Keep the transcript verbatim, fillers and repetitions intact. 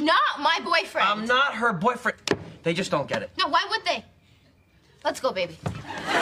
not my boyfriend. I'm not her boyfriend. They just don't get it. No, why would they? Let's go, baby.